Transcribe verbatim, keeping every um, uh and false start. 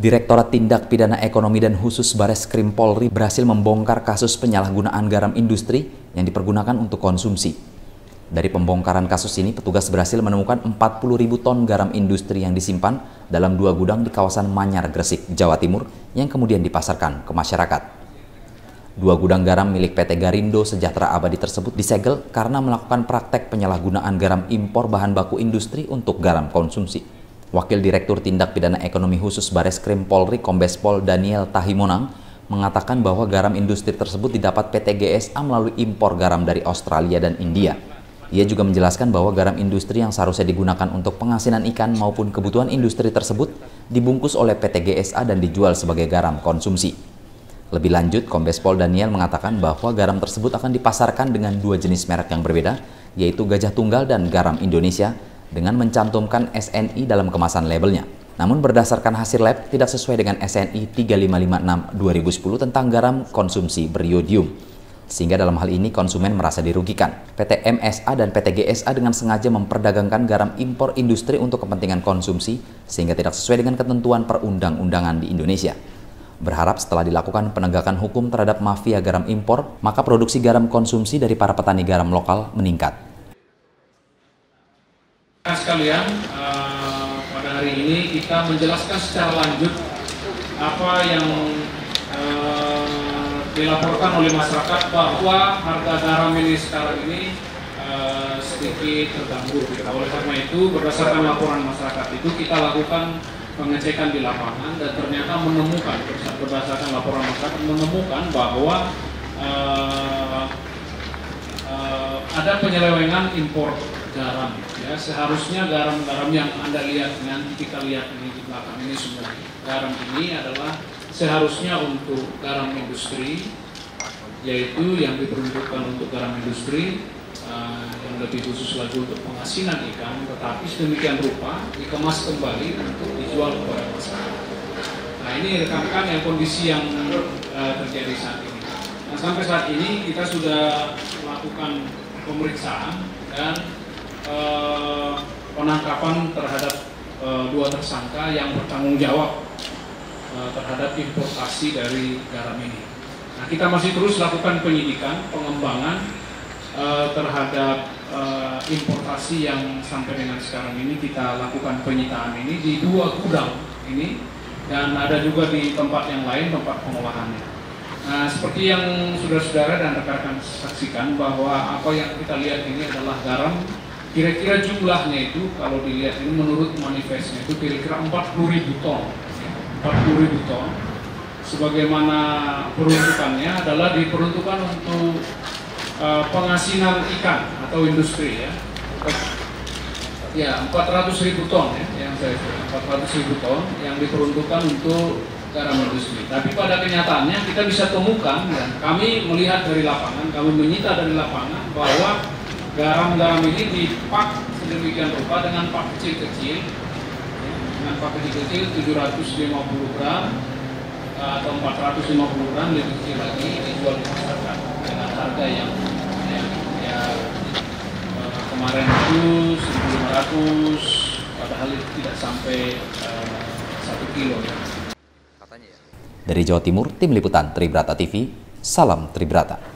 Direktorat Tindak Pidana Ekonomi dan Khusus Bareskrim Polri berhasil membongkar kasus penyalahgunaan garam industri yang dipergunakan untuk konsumsi. Dari pembongkaran kasus ini, petugas berhasil menemukan empat puluh ribu ton garam industri yang disimpan dalam dua gudang di kawasan Manyar, Gresik, Jawa Timur, yang kemudian dipasarkan ke masyarakat. Dua gudang garam milik P T Garindo Sejahtera Abadi tersebut disegel karena melakukan praktek penyalahgunaan garam impor bahan baku industri untuk garam konsumsi. Wakil Direktur Tindak Pidana Ekonomi Khusus Bareskrim Polri Kombes Pol Daniel Tahimonang mengatakan bahwa garam industri tersebut didapat P T G S A melalui impor garam dari Australia dan India. Ia juga menjelaskan bahwa garam industri yang seharusnya digunakan untuk pengasinan ikan maupun kebutuhan industri tersebut dibungkus oleh P T G S A dan dijual sebagai garam konsumsi. Lebih lanjut, Kombes Pol Daniel mengatakan bahwa garam tersebut akan dipasarkan dengan dua jenis merek yang berbeda, yaitu Gajah Tunggal dan Garam Indonesia, dengan mencantumkan S N I dalam kemasan labelnya. Namun berdasarkan hasil lab tidak sesuai dengan S N I tiga lima lima enam dua ribu sepuluh tentang garam konsumsi beriodium. Sehingga dalam hal ini konsumen merasa dirugikan. P T M S A dan P T G S A dengan sengaja memperdagangkan garam impor industri untuk kepentingan konsumsi sehingga tidak sesuai dengan ketentuan perundang-undangan di Indonesia. Berharap setelah dilakukan penegakan hukum terhadap mafia garam impor, maka produksi garam konsumsi dari para petani garam lokal meningkat. Sekalian, uh, pada hari ini kita menjelaskan secara lanjut apa yang uh, dilaporkan oleh masyarakat bahwa harga garam ini sekarang ini uh, sedikit terganggu. Oleh karena itu, berdasarkan laporan masyarakat itu kita lakukan pengecekan di lapangan dan ternyata menemukan, berdasarkan laporan masyarakat menemukan bahwa uh, uh, ada penyelewengan impor garam. Ya, seharusnya garam-garam yang Anda lihat nanti kita lihat ini di belakang ini semua garam ini adalah seharusnya untuk garam industri, yaitu yang diperuntukkan untuk garam industri uh, yang lebih khusus lagi untuk pengasinan ikan, tetapi sedemikian rupa dikemas kembali untuk dijual kepada masyarakat. Nah, ini rekan-rekan yang kondisi yang uh, terjadi saat ini. Nah, sampai saat ini kita sudah melakukan pemeriksaan dan Uh, penangkapan terhadap uh, dua tersangka yang bertanggung jawab uh, terhadap importasi dari garam ini. Nah, kita masih terus lakukan penyidikan, pengembangan uh, terhadap uh, importasi yang sampai dengan sekarang ini kita lakukan penyitaan ini di dua gudang ini dan ada juga di tempat yang lain tempat pengolahannya. Nah, seperti yang saudara-saudara dan rekan-rekan saksikan bahwa apa yang kita lihat ini adalah garam. Kira-kira jumlahnya itu kalau dilihat ini menurut manifestnya itu kira-kira empat puluh ribu ton. empat puluh ribu ton. Sebagaimana peruntukannya adalah diperuntukkan untuk uh, pengasinan ikan atau industri ya. Ya, empat ratus ribu ton ya yang saya empat ratus ribu ton yang diperuntukkan untuk garam industri. Tapi pada kenyataannya kita bisa temukan dan kami melihat dari lapangan, kami menyita dari lapangan bahwa garam-garam ini dipak sedemikian rupa dengan pak kecil-kecil, dengan pak kecil-kecil tujuh ratus lima puluh gram atau empat ratus lima puluh gram lebih kecil lagi dijual di masyarakat dengan harga yang yang ya, uh, kemarin itu seribu lima ratus, padahal itu tidak sampai uh, satu kilo ya. Dari Jawa Timur, Tim Liputan Tribrata T V, salam Tribrata.